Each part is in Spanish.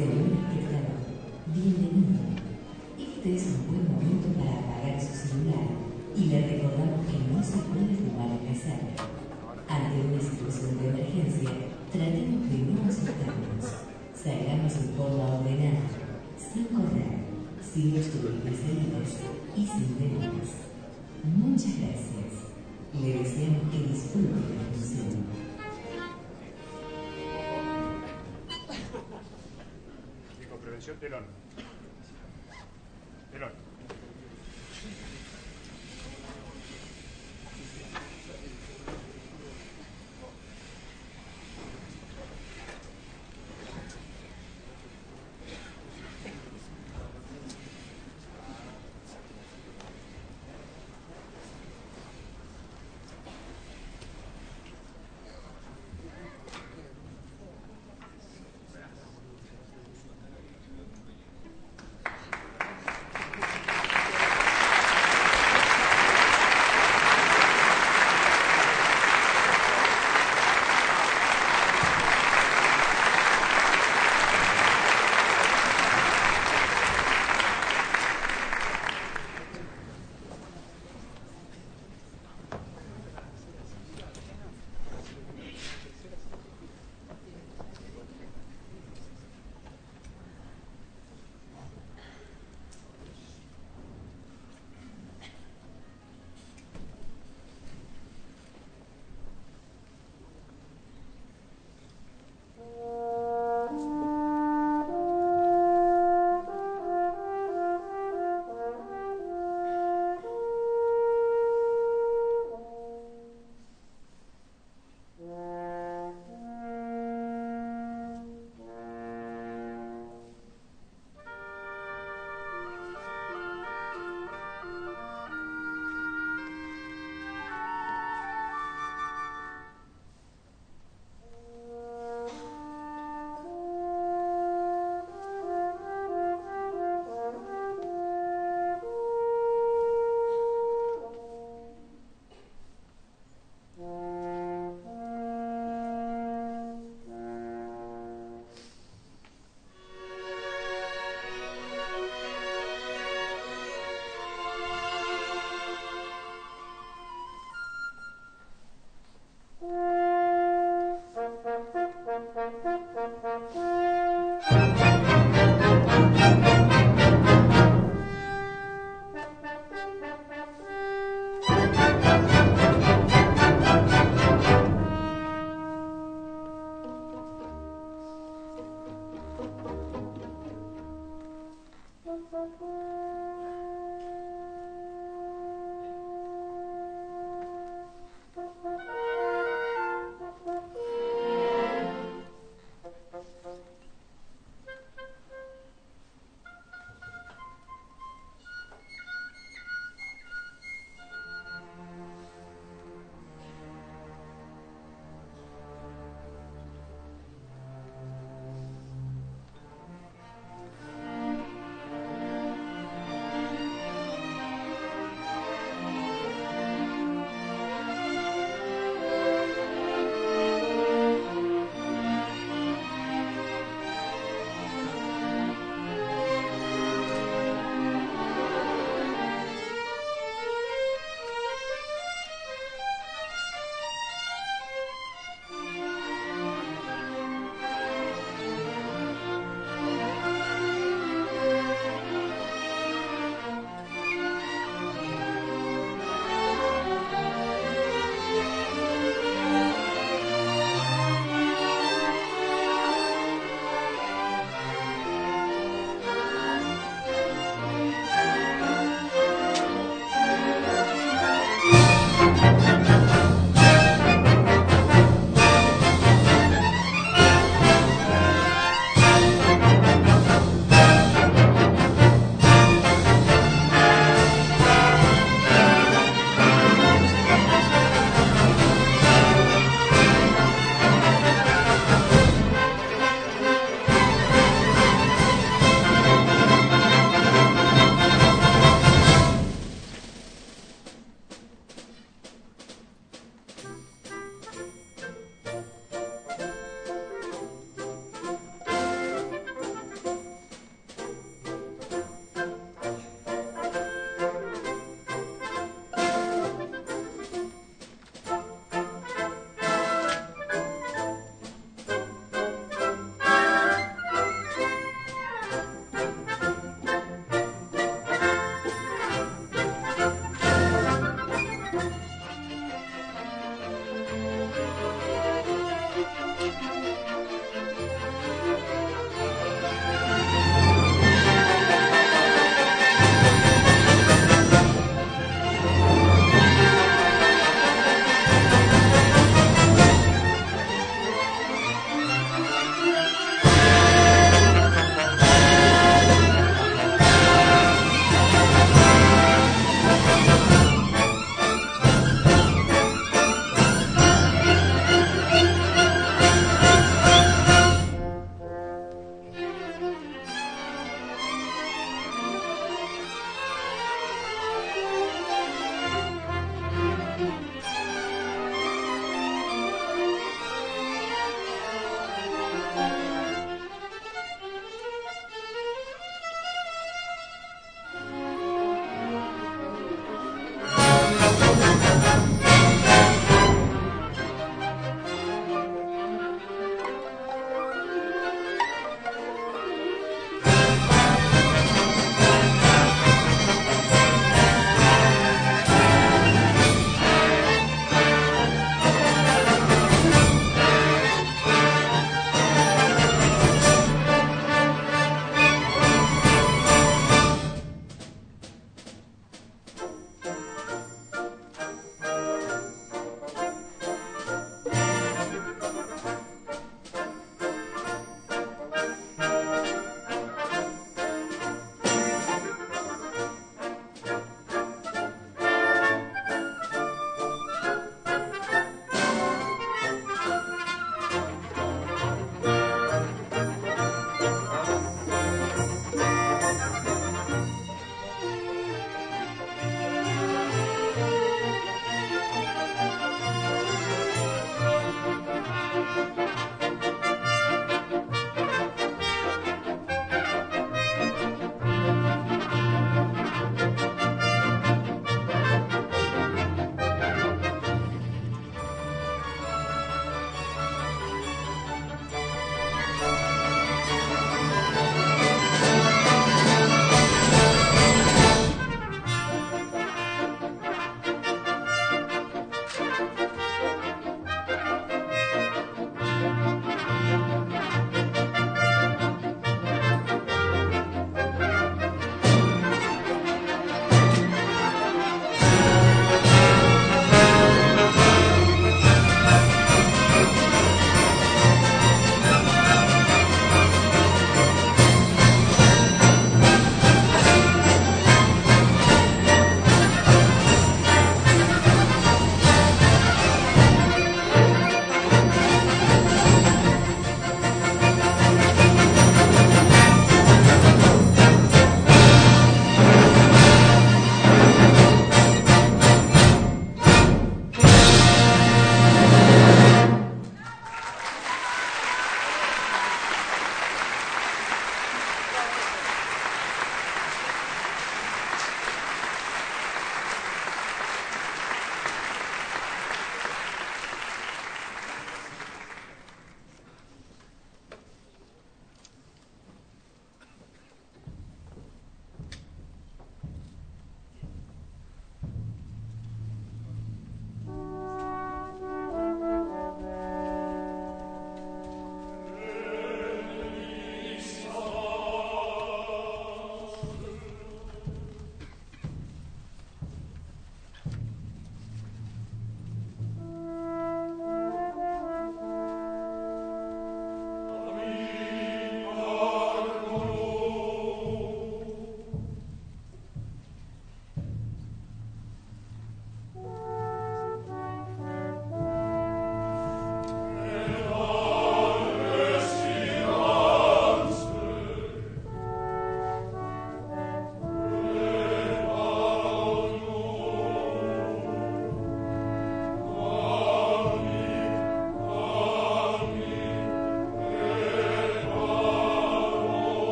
Señor espectador, bienvenido. Este es un buen momento para apagar su celular y le recordamos que no se puede fumar en la sala. Ante una situación de emergencia, tratemos de no asustarnos. Salgamos en forma ordenada, sin correr, sin obstruir las salidas y sin demoras. Muchas gracias. Le deseamos que disfrute la función. Prevención telón. Telón.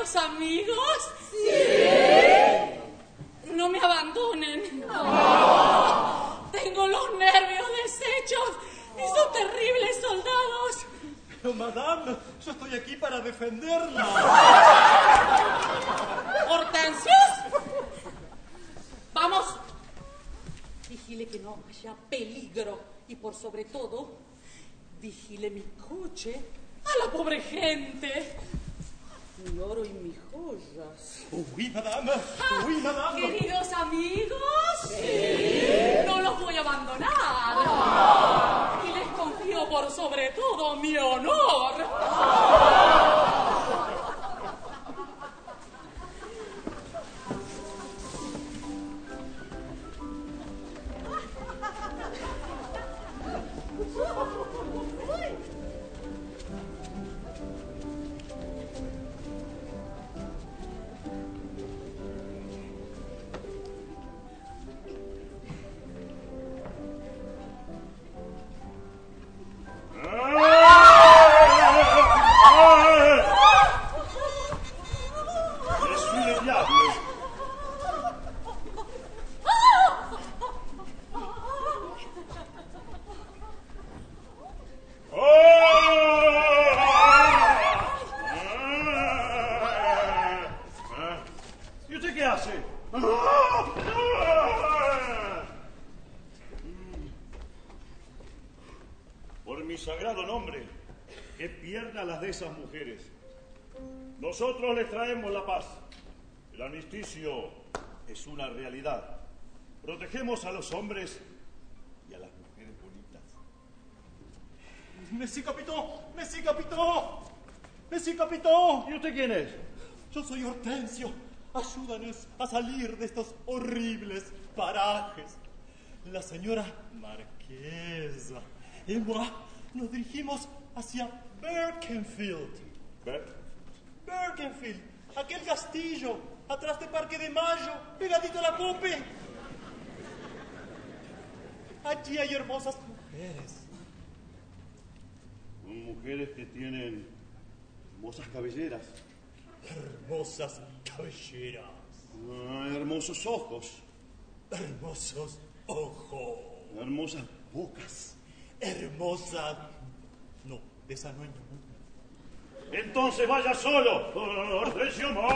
Queridos amigos. Sí. No me abandonen. No. Tengo los nervios deshechos y son terribles soldados. Pero, madame, yo estoy aquí para defenderla. Hortensius. Vamos. Vigile que no haya peligro y por sobre todo, vigile mi coche a la pobre gente. Mi oro y mis joyas. Oui, madame. Oui, madame. Queridos amigos, Sí. no los voy a abandonar. Y les confío por sobre todo mi honor. ¿Y usted qué hace? Por mi sagrado nombre, que pierda las de esas mujeres. Nosotros les traemos la paz. El armisticio es una realidad. Protegemos a los hombres y a las mujeres bonitas. Monsieur Capitán, Monsieur Capitán, Monsieur Capitán. ¿Y usted quién es? Yo soy Hortensio. Ayúdanos a salir de estos horribles parajes. La señora Marquesa y moi nos dirigimos hacia Birkenfield. Birkenfield, aquel castillo atrás del Parque de Mayo, pegadito a la Pope. Allí hay hermosas mujeres. Mujeres que tienen hermosas cabelleras. Hermosas cabelleras. Hermosos ojos. Hermosos ojos. Hermosas bocas. Hermosa. No, de esa no hay ninguna. Entonces vaya solo. Hortensio más.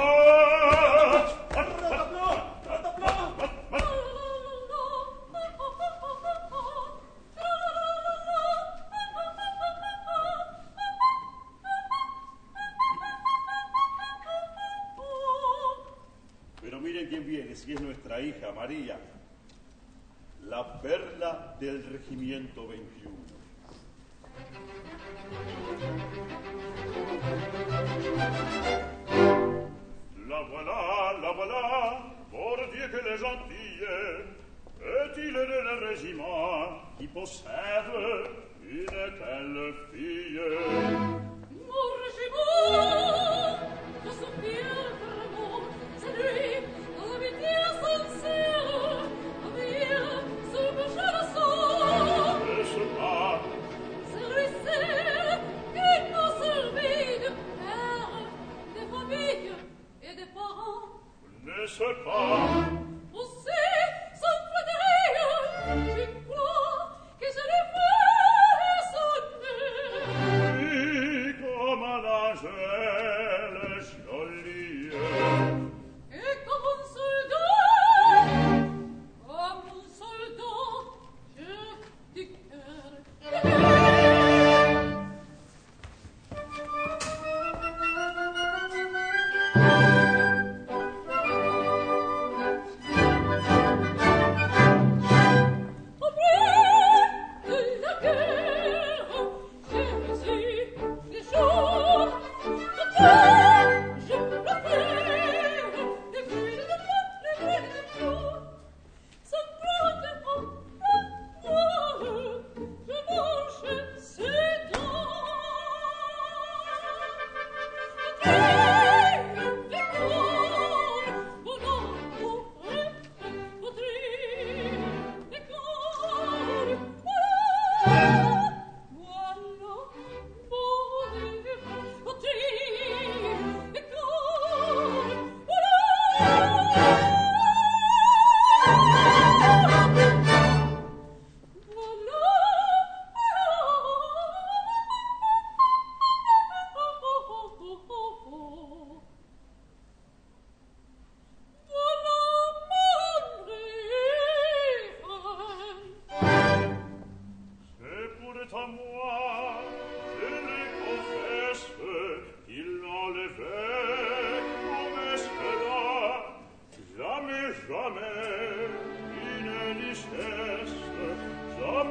Pero miren quién viene, si es nuestra hija María, la perla del regimiento 21. La voilà, pour dire que les Antilles est-il le régiment qui possède une telle fille. Mon régiment, je soupire vraiment, c'est lui, l'amitié sincère, navire sous mon chalasson. N'est-ce pas? Celui-ci qui nous servit de père, de famille et de parents. N'est-ce pas? Aussi, son Frédéric, je crois que je l'ai fait sonner. Oui, comme un ange.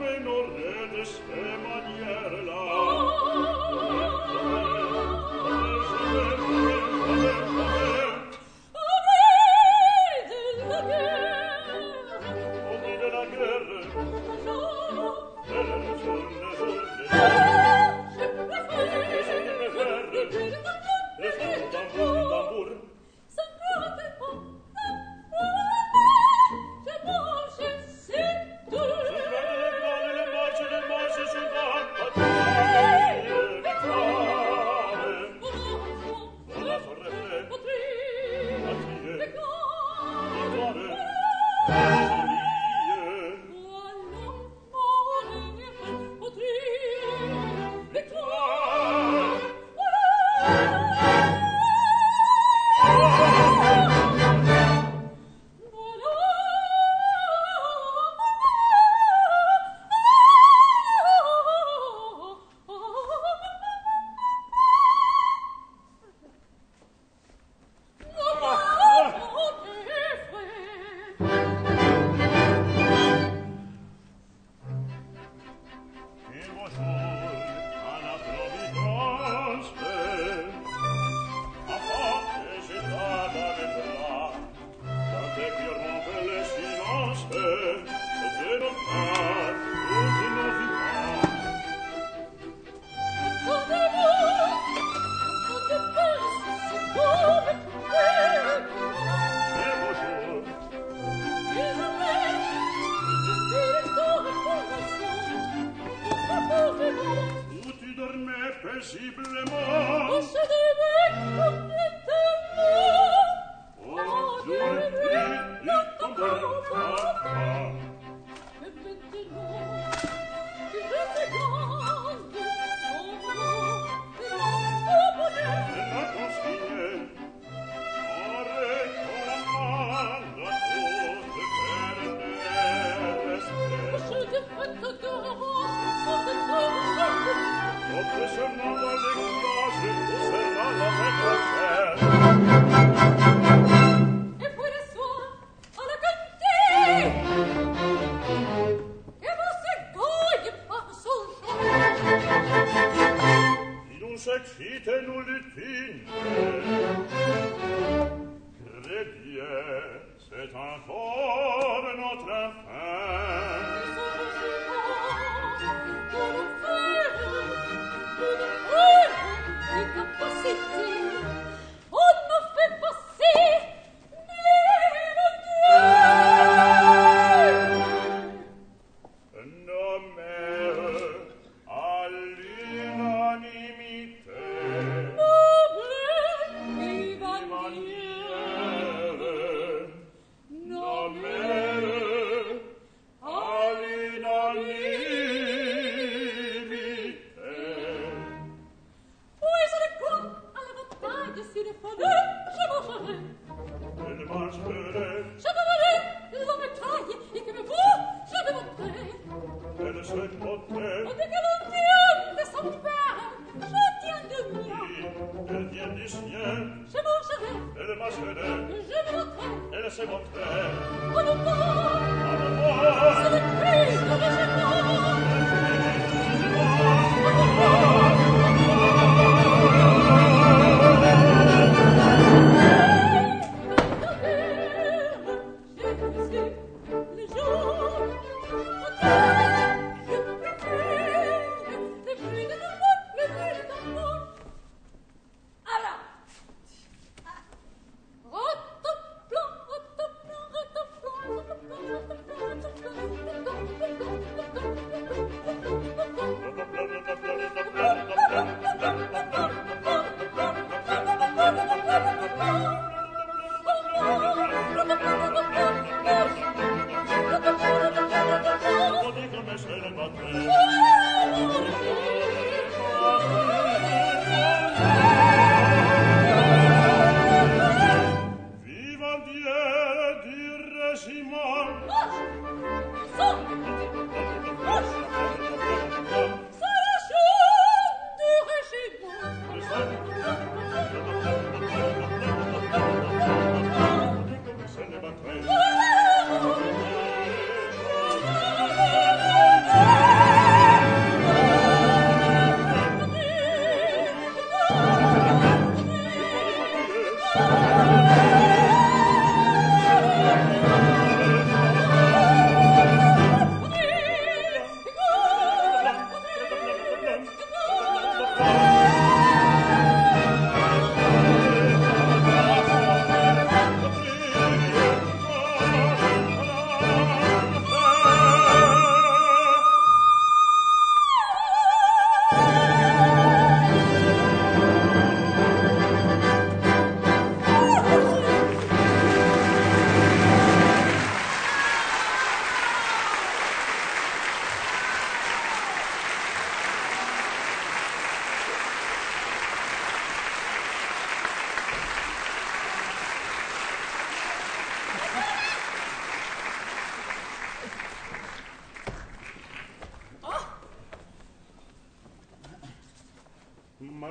Viva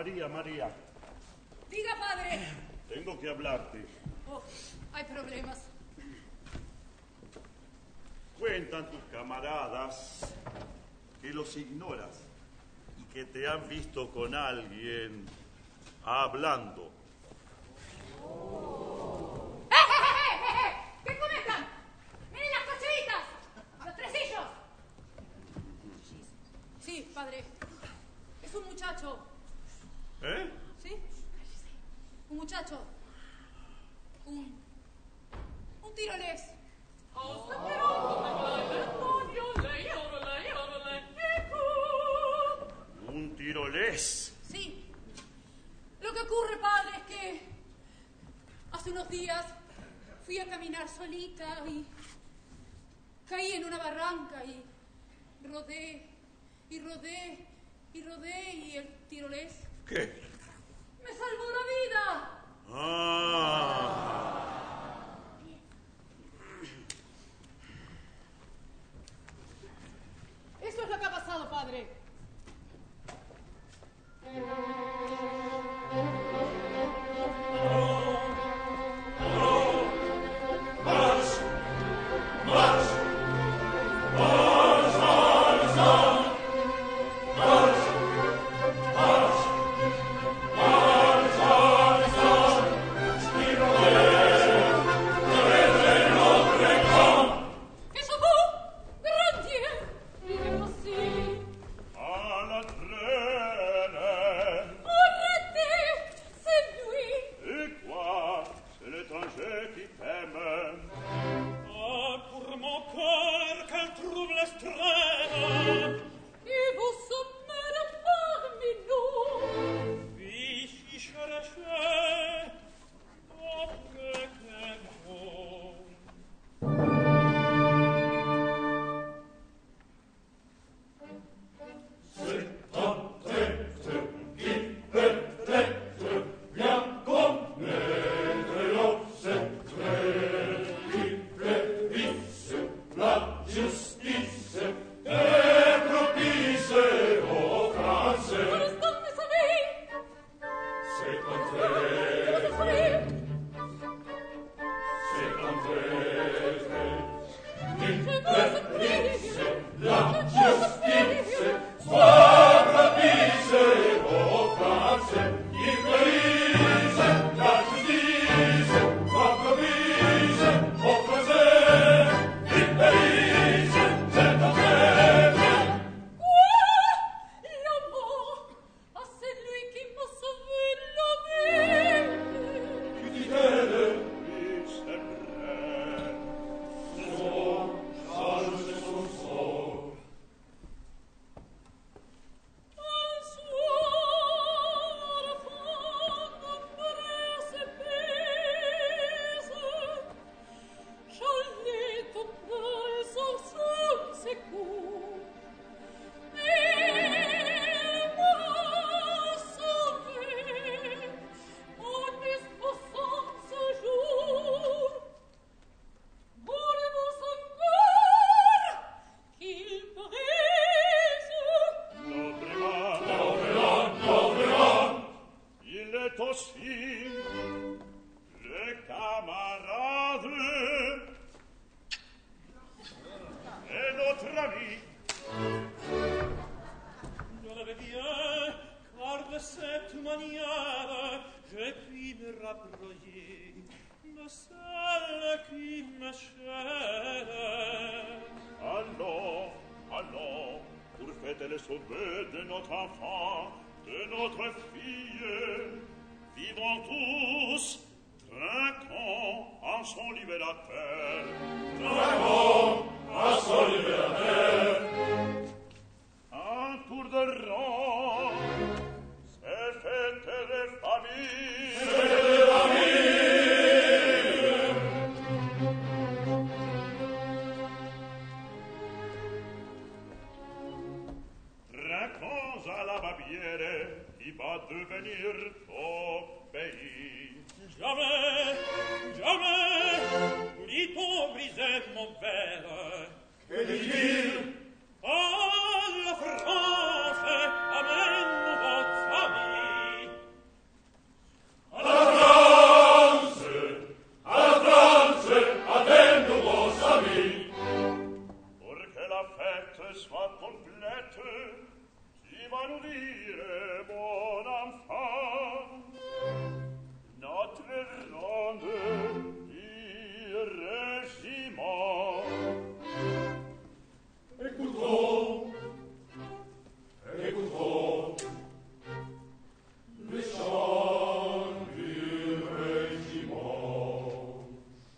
María. Diga, padre. Tengo que hablarte. Oh, hay problemas. Cuentan tus camaradas que los ignoras y que te han visto con alguien hablando. ¿Qué comentan? ¡Miren las cocheritas! ¡Los tresillos! Sí, padre. Es un muchacho. ¿Eh? ¿Sí? Un muchacho. Un tirolés. ¿Un tirolés? Sí. Lo que ocurre, padre, es que hace unos días fui a caminar solita y caí en una barranca y rodé y el tirolés ¿Qué? me salvó la vida. Ah. Eso es lo que ha pasado, padre. Alla France, amen, votre ami. soit complète, qui va nous dire, bon enfant, notre ronde du régiment. Écoutons, écoutons, les chants du régiment.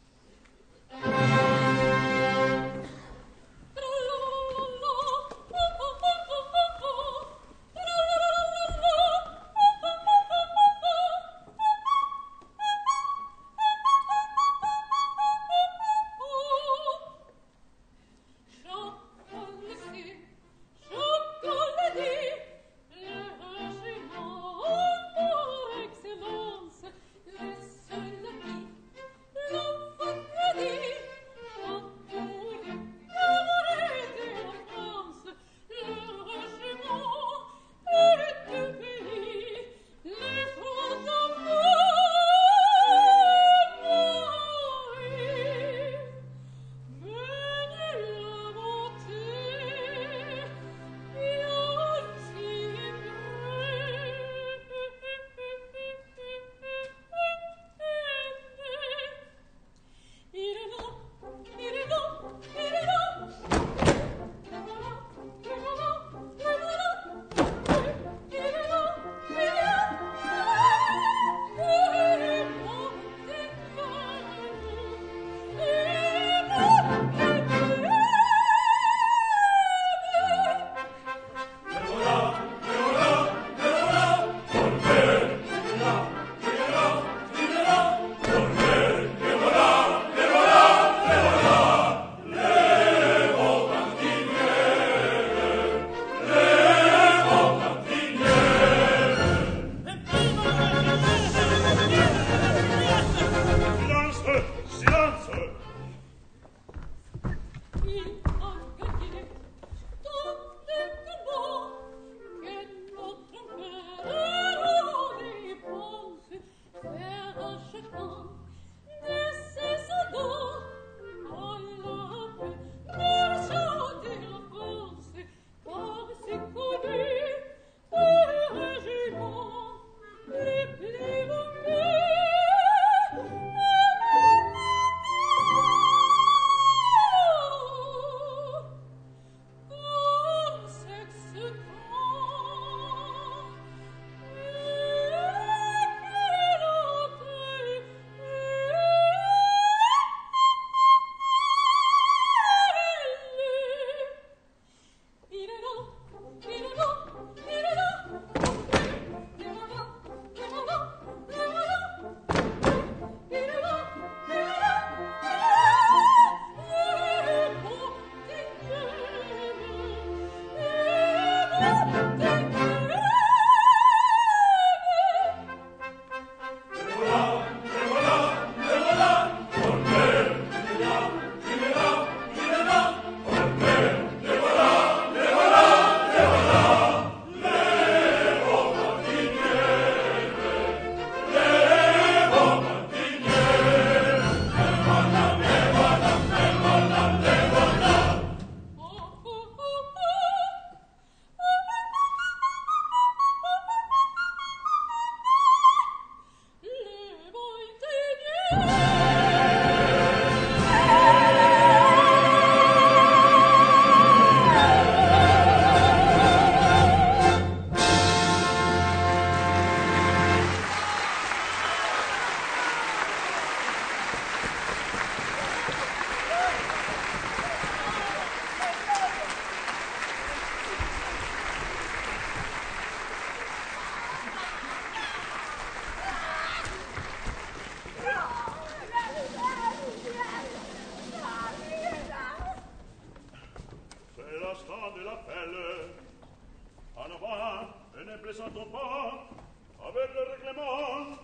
plaisantons pas avec le règlement.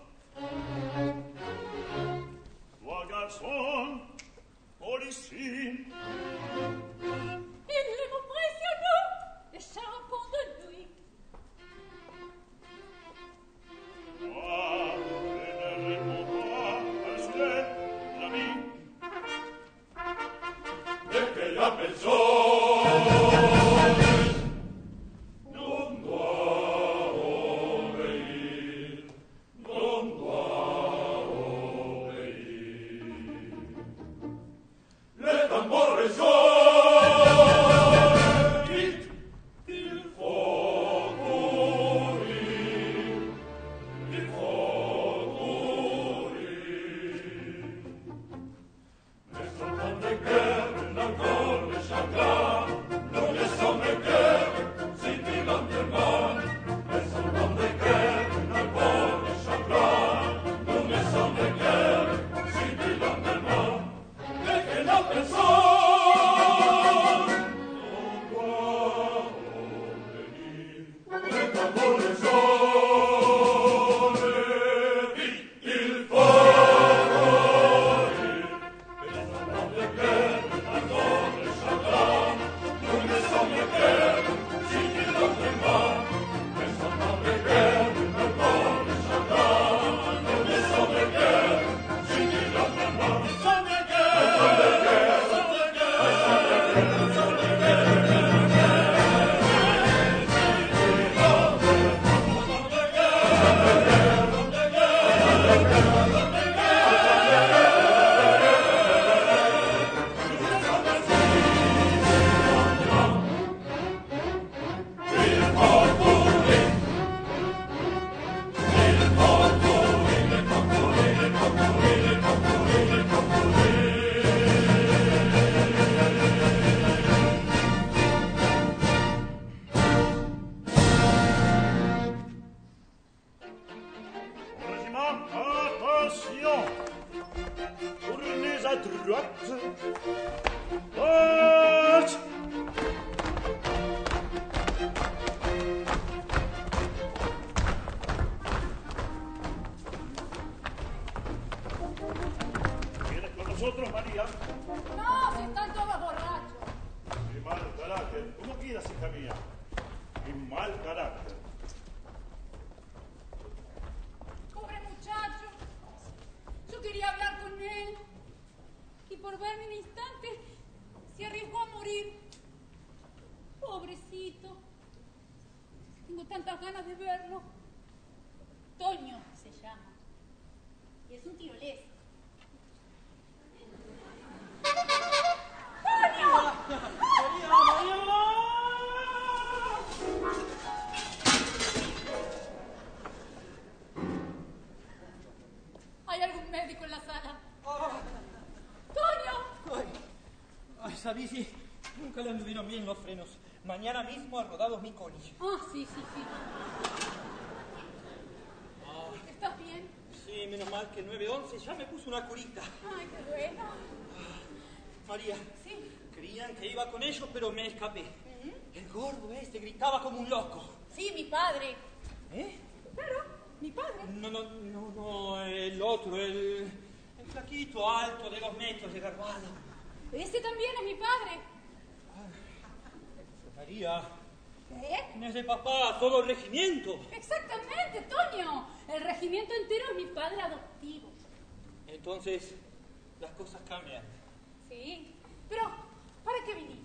Toi, garçon, policier. Il est mon précieux, les charbons de nuit. Moi, je ne réponds pas parce que l'ami. E che la pensò tenía. Y mal carácter. Pobre muchacho. Yo quería hablar con él. Y por verme un instante, se arriesgó a morir. Pobrecito. Tengo tantas ganas de verlo. Toño se llama. Y es un tirolés. ¡Toño! ¿Hay algún médico en la sala? ¡Toño! Ay, Savisi, nunca le anduvieron bien los frenos. Mañana mismo ha rodado mi colilla. Ah, sí. ¿Estás bien? Sí, menos mal que 911 ya me puso una curita. Ay, qué bueno. María, Sí. creían que iba con ellos, pero me escapé. El gordo este gritaba como un loco. Sí, mi padre. ¿Eh? Claro, mi padre. No, el otro, el flaquito alto de 2 metros de garbado. Ese también es mi padre. María, ¿Qué? es de papá, todo el regimiento. Exactamente, Toño. El regimiento entero es mi padre adoptivo. Entonces, las cosas cambian. Sí. Pero, ¿para qué viniste?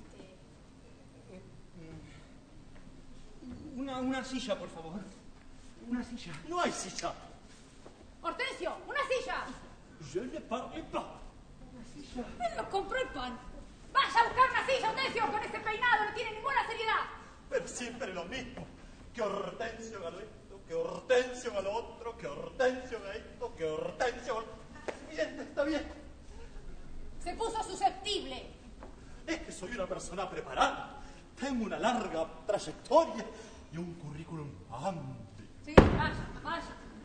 Una silla, por favor. Una silla. No hay silla. Hortensio, una silla. Je ne parle pas. Él nos compró el pan. Vaya a buscar una silla, Hortensio. Con ese peinado no tiene ninguna seriedad. Pero siempre lo mismo. Que Hortensio haga esto, que Hortensio haga lo otro, que Hortensio haga esto, que Hortensio haga... Bien, está bien. Se puso susceptible. Es que soy una persona preparada. Tengo una larga trayectoria y un currículum amplio. Sí, vaya.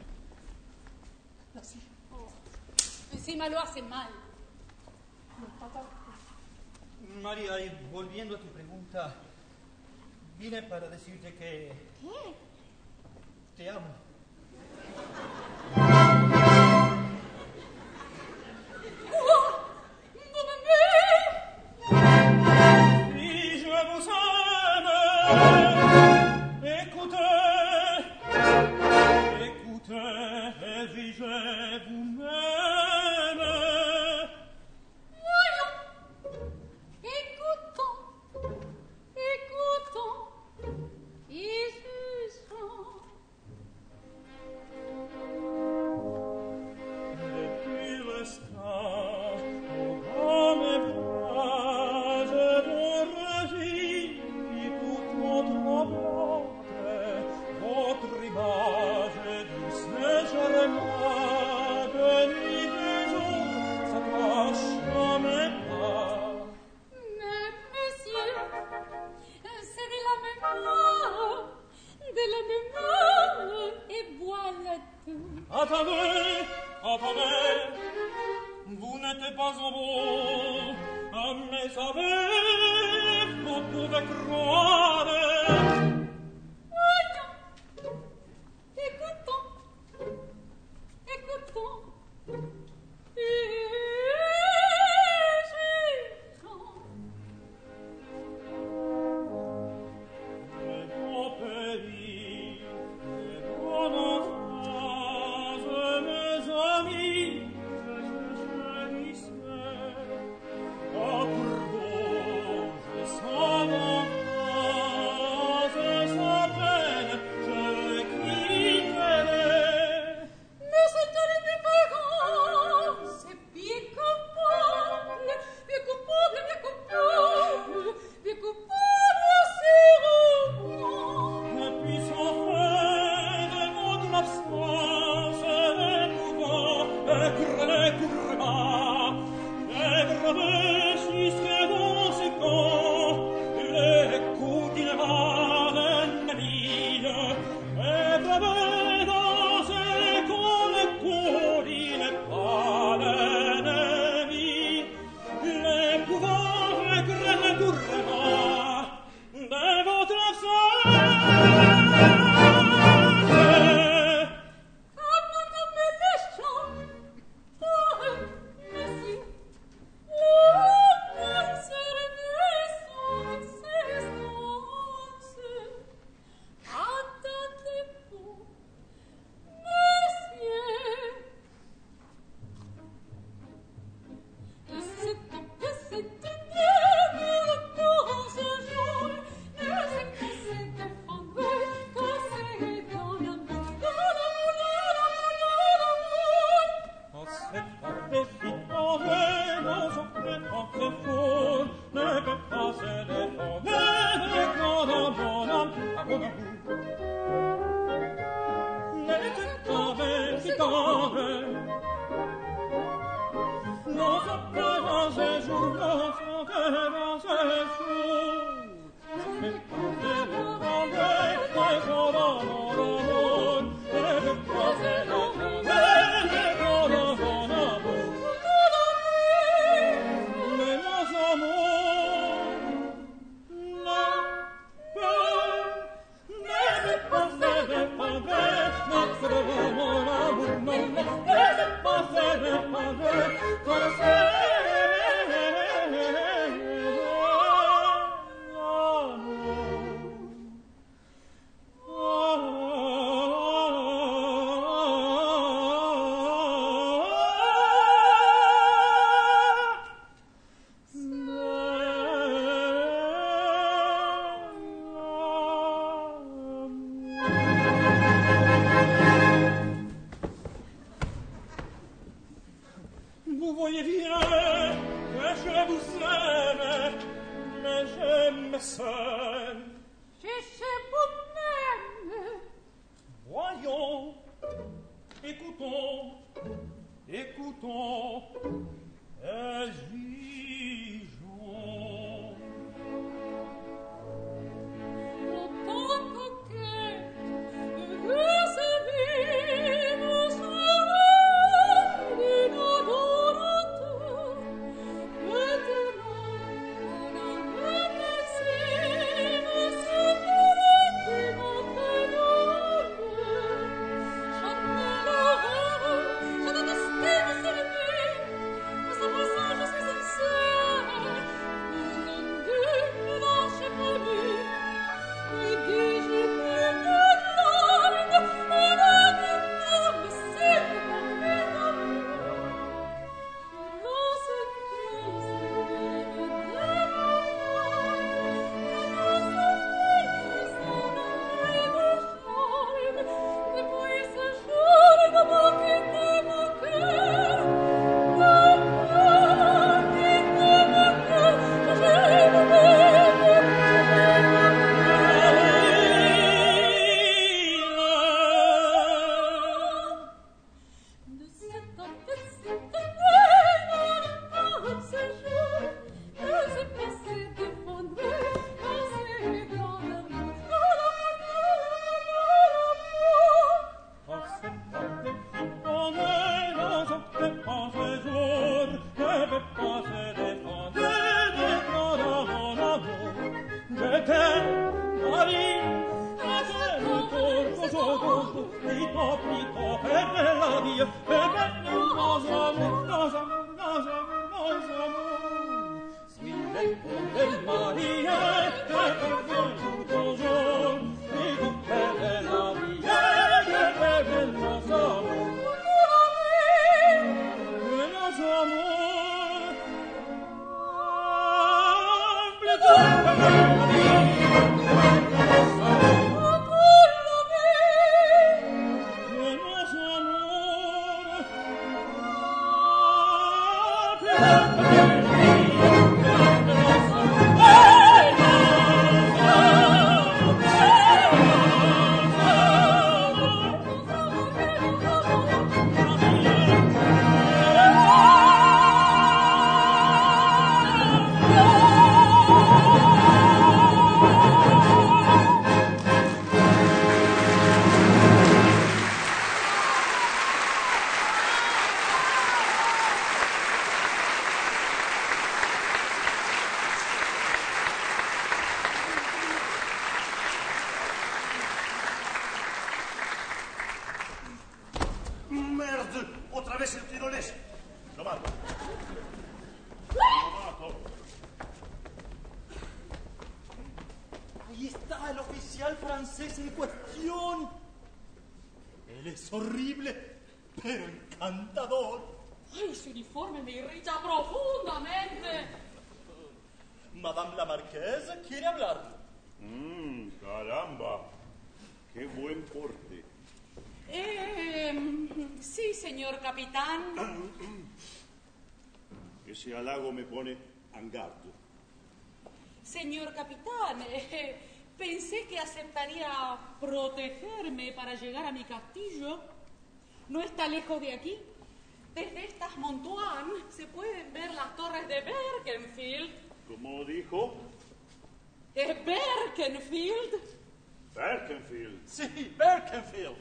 Así. Encima lo hace mal. María, y volviendo a tu pregunta, vine para decirte que... ¿Qué? Te amo. à mon amour. N'était pas véritable. Non, ça peut dans ces jours, non, ça peut dans ces jours. Je vais passer le temps de mon amour. Je vais passer le temps de mon amour. Mais mon amour n'a pas, n'avait pas fait de progrès. Notre mon amour, non, n'avait pas fait de progrès. Comme c'est vous voyez bien que je vous aime, mais j'aime seul. Cherchez vous-même. Voyons, écoutons, écoutons, et jugeons. Autant coquette que ce vive soleil inadorateur, maintenant on a blessé ce cœur qui m'entraîne. Je déteste s'élever, à sa passage je suis sincère. Mon Dieu ne lâche pas lui. Et dis-je plus de larmes, et l'âme me sert parfait d'amour. Dans ce cœur s'élève des montagnes, et dans ce fils s'en arrive au charme. Depuis ce jour, il m'a quitté mon cœur, quitté mon cœur, j'aime de cette tempête, cette peine, de ce jour, que j'ai passé défendré, passé dans l'amour, En cette année, on est dans ce jour, je vais passer défendre mon amour. Je t'aime, Marie, et c'est le corps, toujours, plutôt, et la vie, et nos amours. Suivez Marie, et toujours, plutôt, et la vie, et nos amours. Et nos amours, plutôt, Merde! Otra vez el tirolés. Lo mato. Ahí está el oficial francés en cuestión. Él es horrible, pero encantador. Ay, su uniforme me irrita profundamente. Madame la Marquesa quiere hablar. Caramba. Qué buen porte. Sí, señor capitán. Ese halago me pone en garde. Señor capitán, Pensé que aceptaría protegerme para llegar a mi castillo. No está lejos de aquí. Desde estas Montoine se pueden ver las torres de Berkenfield. ¿Cómo dijo? ¿Es Berkenfield? Berkenfield. Sí, Berkenfield.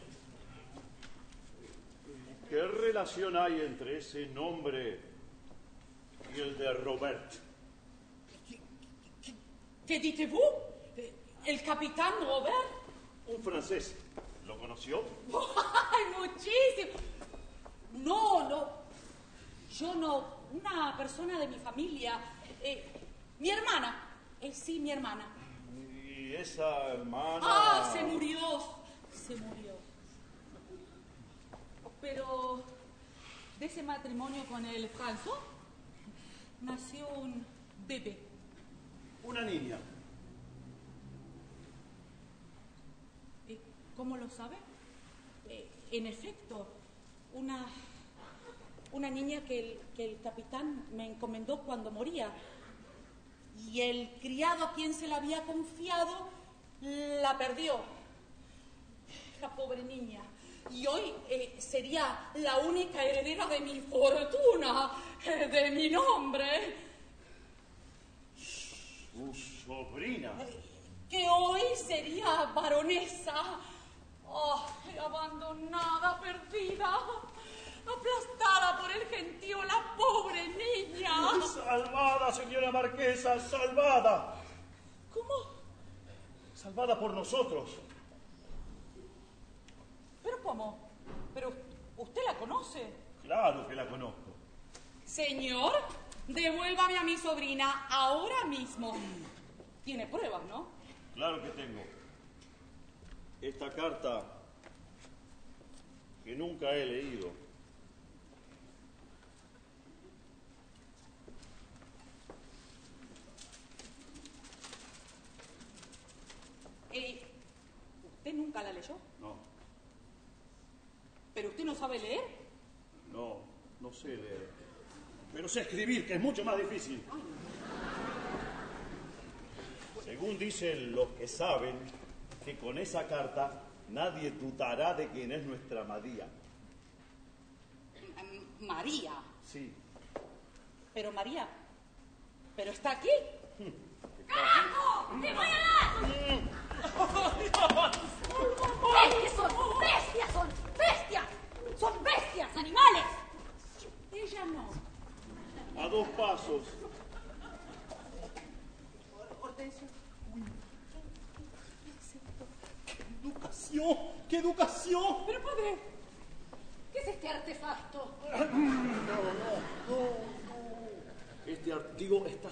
¿Qué relación hay entre ese nombre y el de Robert? ¿Qué dites-vous? ¿El capitán Robert? Un francés. ¿Lo conoció? ¡Ay, muchísimo! No. Yo no. Una persona de mi familia. Mi hermana. Sí, mi hermana. ¿Y esa hermana? Ah, se murió. Pero de ese matrimonio con el François nació un bebé. Una niña. ¿Cómo lo sabe? En efecto, una niña que el capitán me encomendó cuando moría. Y el criado a quien se la había confiado la perdió. La pobre niña. Y hoy sería la única heredera de mi fortuna, de mi nombre. Su sobrina. Que hoy sería baronesa. Oh, abandonada, perdida, aplastada por el gentío, la pobre niña. Salvada, señora marquesa, salvada. ¿Cómo? Salvada por nosotros. ¿Pero cómo? ¿Pero usted la conoce? Claro que la conozco. Señor, devuélvame a mi sobrina ahora mismo. Tiene pruebas, ¿no? Claro que tengo. Esta carta que nunca he leído. ¿Usted nunca la leyó? No, ¿Pero usted no sabe leer? no sé leer. Pero sé escribir, que es mucho más difícil. Según dicen los que saben, que con esa carta nadie dudará de quién es nuestra María. María. Sí. Pero María, ¿pero está aquí? ¡Carajo! ¡Te voy a dar! ¡Bestias son! ¡Bestias son! ¡Bestias! ¡Son bestias! ¡Animales! Ella no. A 2 pasos. Hortensio. ¡Qué educación! Pero padre, ¿Qué es este artefacto? Este artigo, esta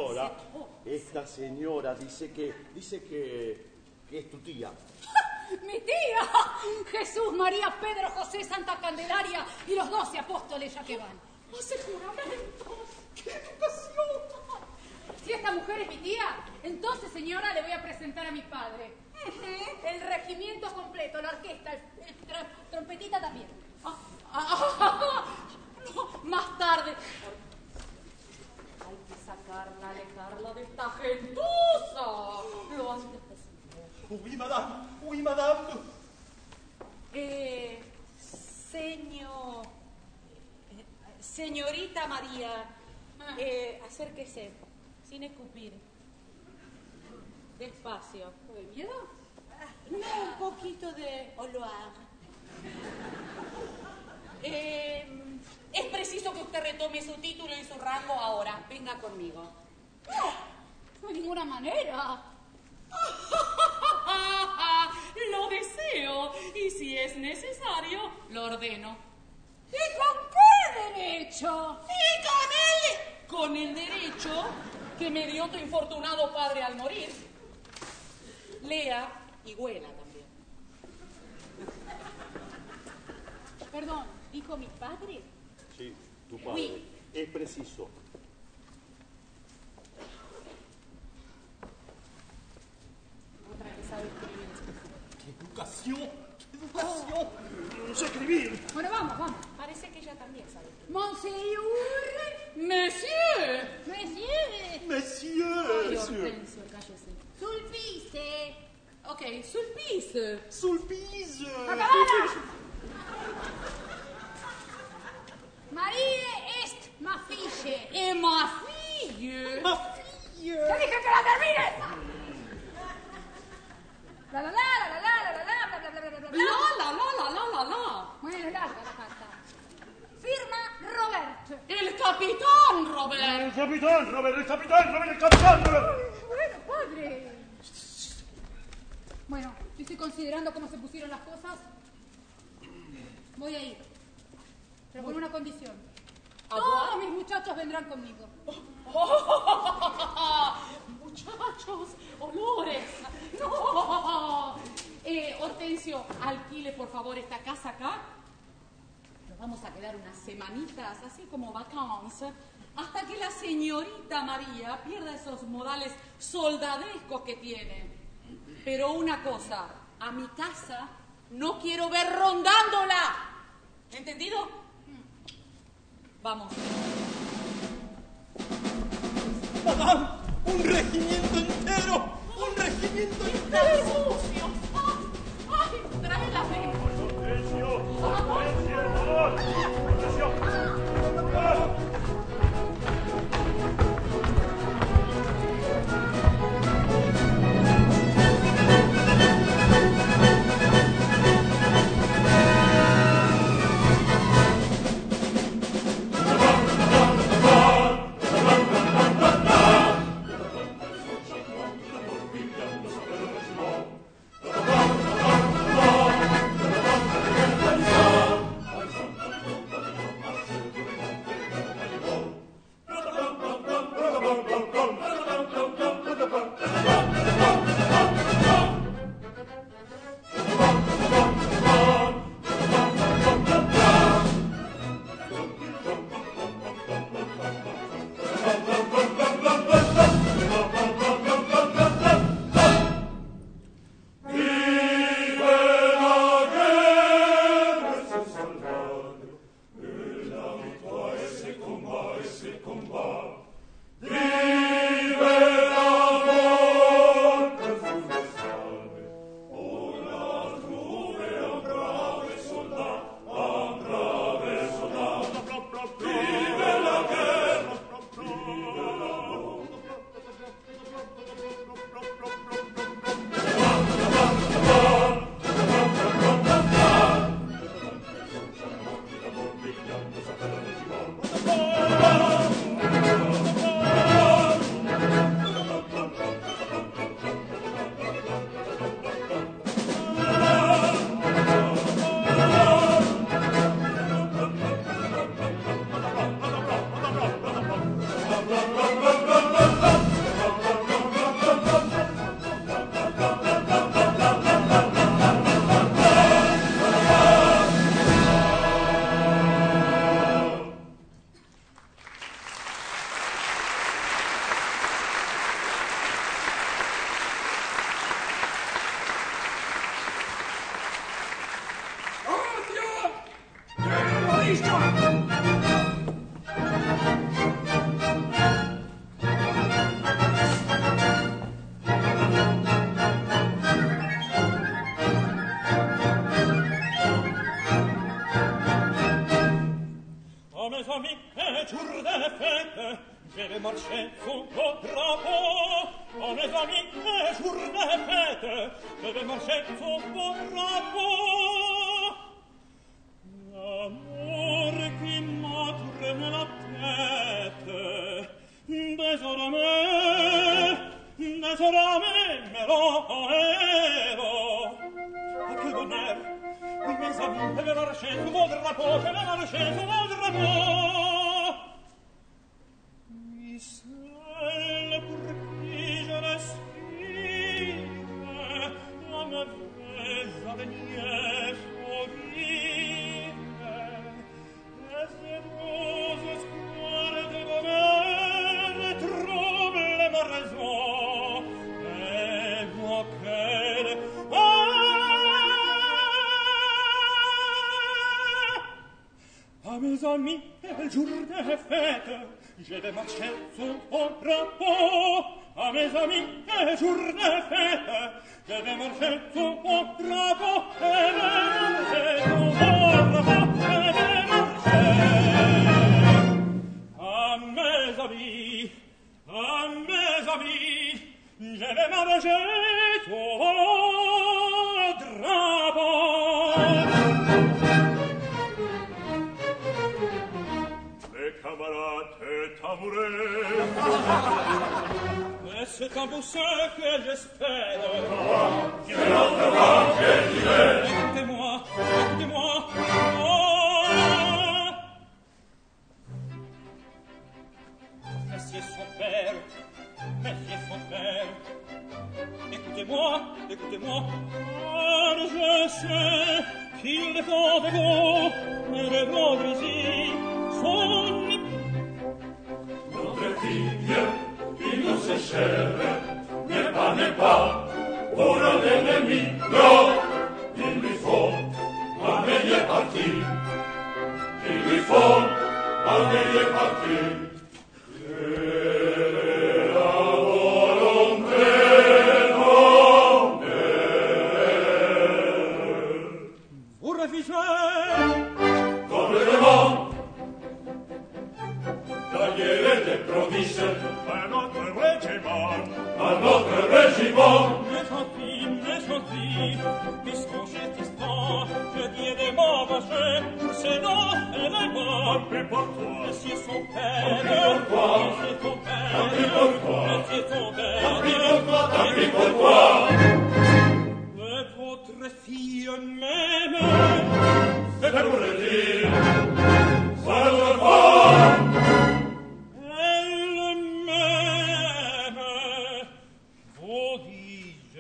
señora dice que es tu tía. ¡Mi tía! Jesús, María, Pedro, José, Santa Candelaria y los 12 apóstoles ya que van. hace juramentos. ¡Qué educación! Si esta mujer es mi tía, entonces, señora, le voy a presentar a mi padre. El regimiento completo, la orquesta, el trompetita también. No, más tarde. Hay que sacarla, alejarla de esta gentuza. Lo antes posible. Oui, madame. Señorita María, acérquese, sin escupir. Despacio. ¿De miedo? No, un poquito de olor. Es preciso que usted retome su título y su rango ahora. Venga conmigo. No, de ninguna manera. Lo deseo y si es necesario, lo ordeno. ¿Y con qué derecho? Y con el derecho que me dio tu infortunado padre al morir. Lea y huela también. Perdón, ¿dijo mi padre? Sí, tu padre. Oui. Es preciso. Otra que sabe escribir. ¡Qué educación! ¡Qué educación! No sé escribir. Bueno, vamos. Parece que ella también sabe. Monsieur. ¡Monsieur! Monsieur. ¡Monsieur! Ay, Hortensio, cállese. Sulpice. Ok, Sulpice. Sulpice. Marie est ma fiche. Et ma fille. Ma fille. ¡Te dije que la termines! La la la la la la la la bla bla bla bla bla bla. La. Bueno, larga la carta. Firma Robert. El capitán El Robert. capitán Robert, el capitán Robert, el capitán Robert. Bueno, padre. Bueno, yo estoy considerando cómo se pusieron las cosas. Voy a ir. Pero con una condición. Todos mis muchachos vendrán conmigo. Muchachos, olores. No. Hortensio, alquile por favor esta casa acá. Nos vamos a quedar unas semanitas, así como vacances, hasta que la señorita María pierda esos modales soldadescos que tiene. Pero una cosa, a mi casa no quiero ver rondándola. ¿Entendido? Vamos. Madame, un regimiento entero. Un regimiento entero. ¡Sucio! ¡Ay! ¡Trae la fe! Hortensio, Hortensio, por favor. Hortensio. à mes amis et jour de fête, je vais marcher tout au drapeau et marcher tout au drapeau et marcher. À mes amis, je vais marcher tout au drapeau. Les camarades et tabourets. Et c'est un beau ce que j'espère. Qui veut l'autre voir, qu'elle dirait. Écoutez-moi. Messieurs son père. Écoutez-moi. Je sais qu'il dépend de vous et de votre ici son Notre fille, qui nous est chère, n'est pas pour un ennemi, non, il lui faut un meilleur parti. Il lui faut un meilleur parti. Vous refusez Complètement. Tagliere des provinces À notre régiment. à notre régiment. mes gentils, puisqu'on cet instant, je dis des mots vachés, c'est notre élément. Tant pis pour toi. Messieurs son Tant père, pis pour toi. messieurs son père, Tant pis pour toi. messieurs son père, Tant pis pour toi, tant pis pour toi. et votre fille même, C'est pour le dire. C'est notre femme. elle-même, vous dis-je,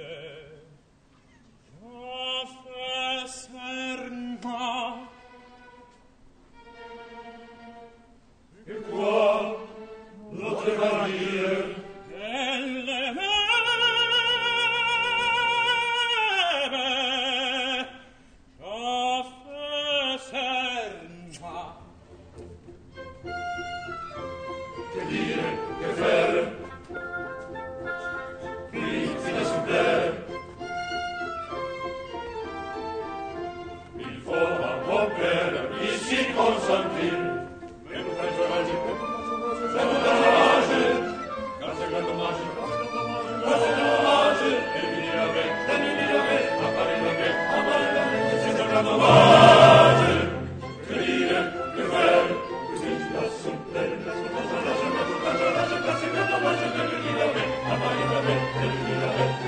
je fais serment. Et quoi? Notre Marie. Elle-même, je fais serment. Que dire, que faire? Oui, c'est la souplesse. Il faut un bon père ici consentir. Mais pour un sauvage, c'est pour un sauvage. Car c'est grand dommage. Car c'est dommage. Et venir avec, à Paris le c'est un grand dommage. Que dire, que faire? Oui, la souplesse. C'est grand dommage de venir avec, à Paris de venir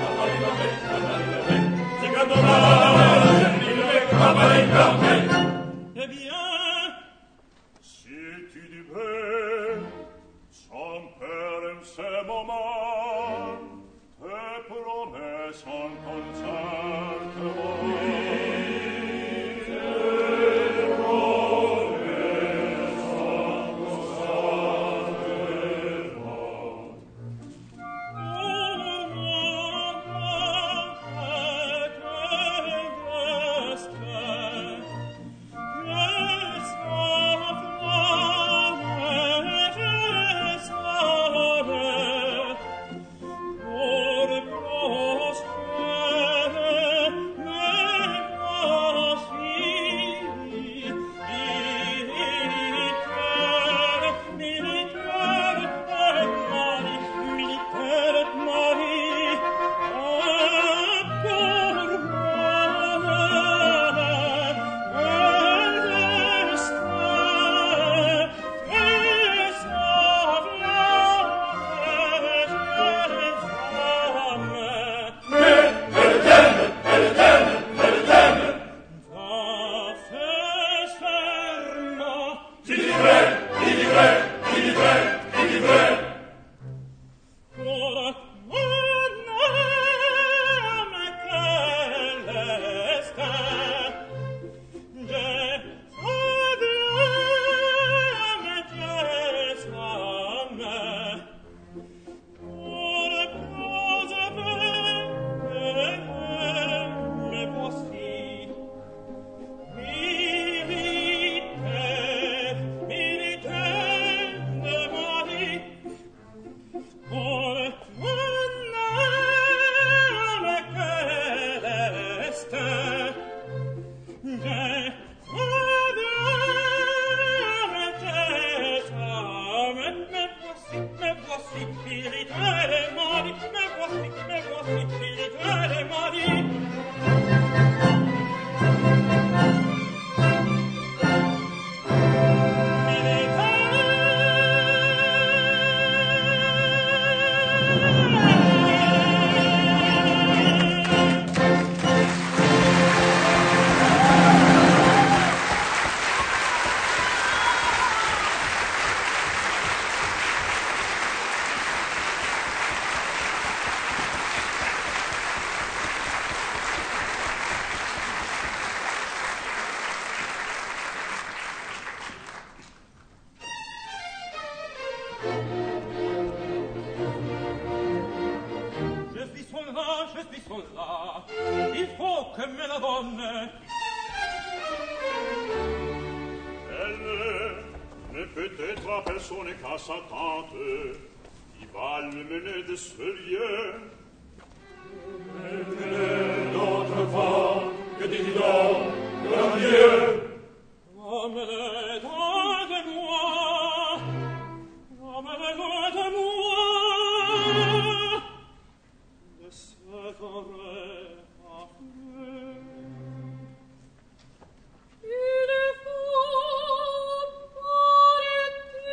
avec, c'est grand dommage de venir avec, à Paris Eh bien, Si tu dis vrai, son père aime ces moments, tes promesses en concertement. che me la donne. Elle n'est peut-être à personne qu'à sa tante, qui va le mener de ce lieu. D'autres femmes que dit donc leur Dieu. Amenez de moi, amenez de moi, de cette oreille affreux. Il est fort arrêté.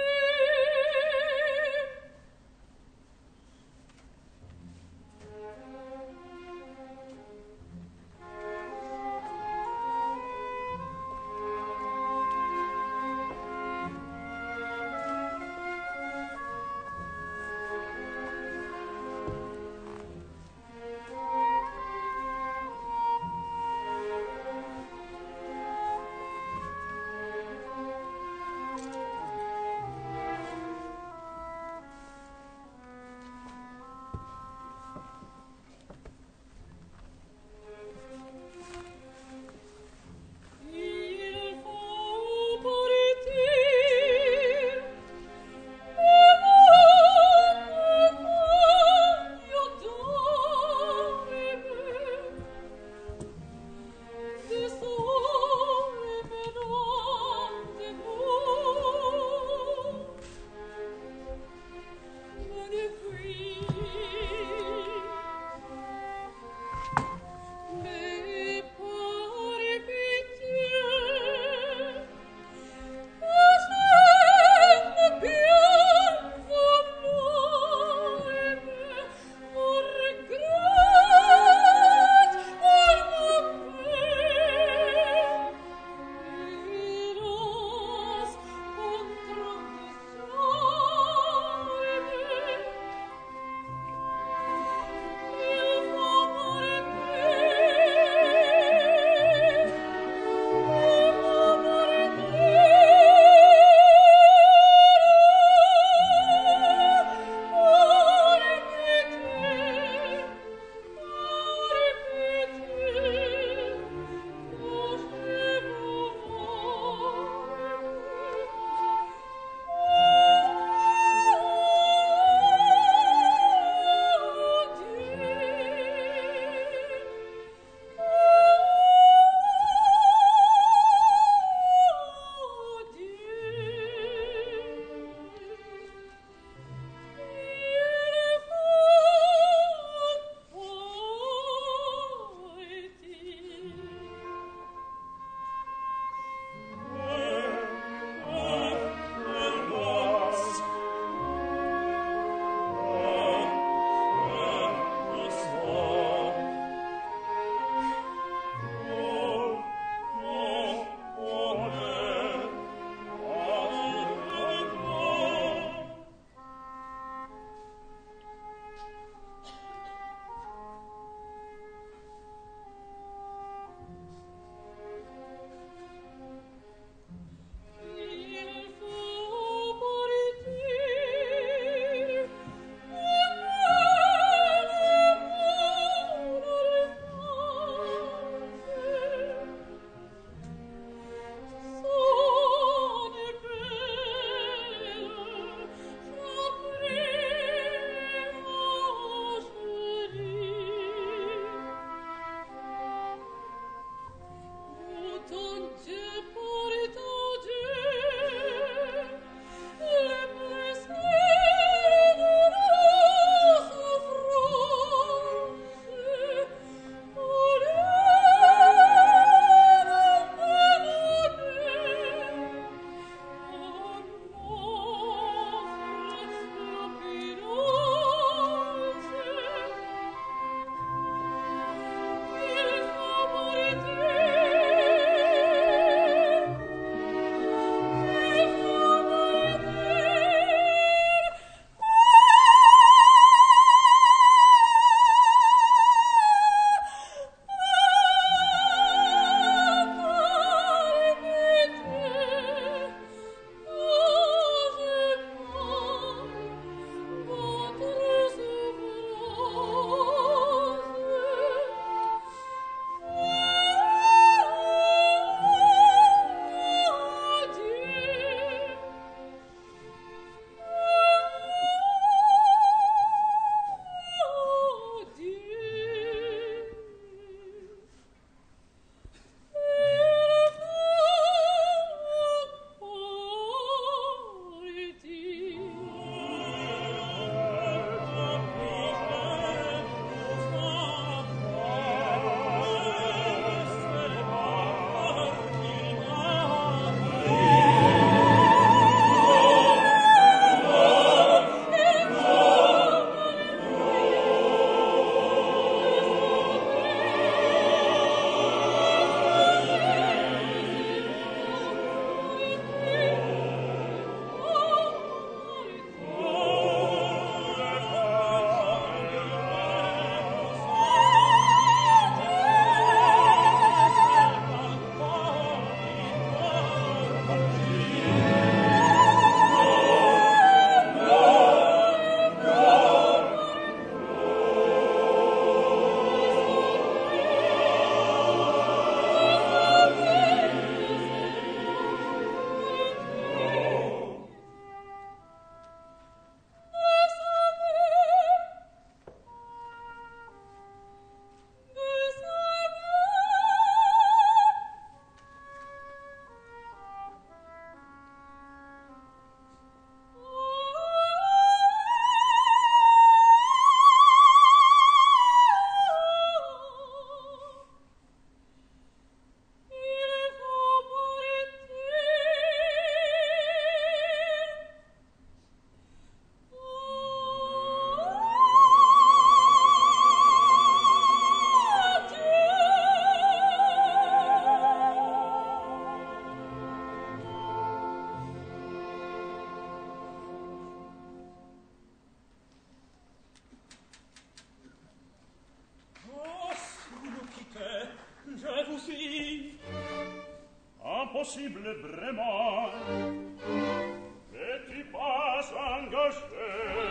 Je vous suis impossible vraiment. N'es-tu pas engagé?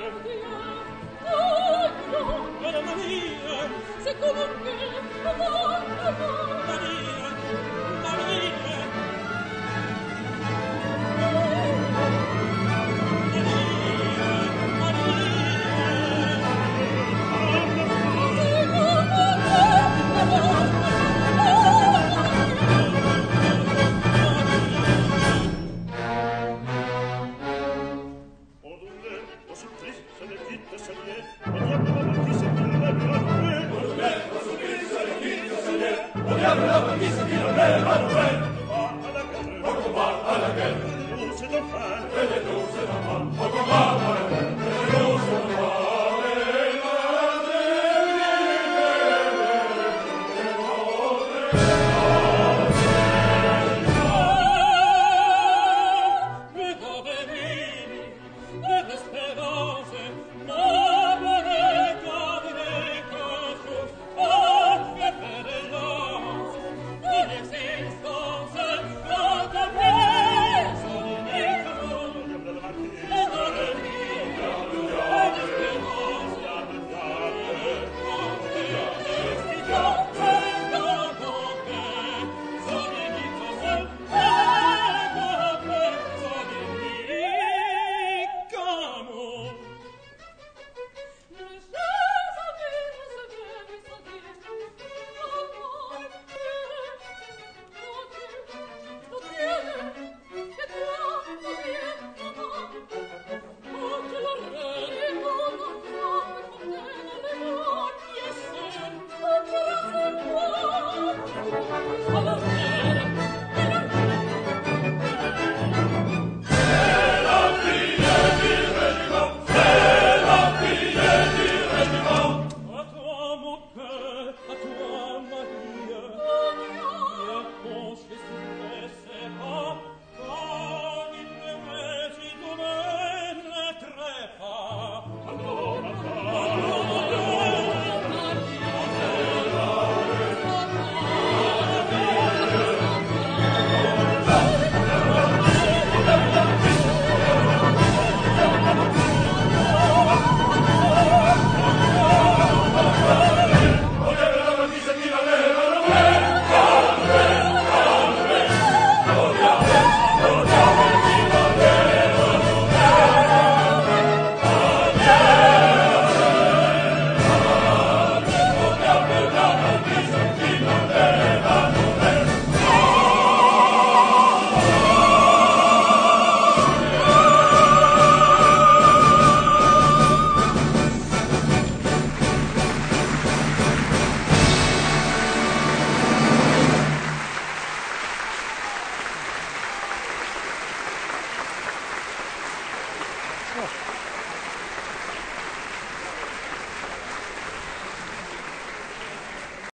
Oh non, Madame Marie, c'est comunque Marie, Marie. Diable, qui se dit le verre à nouvelle.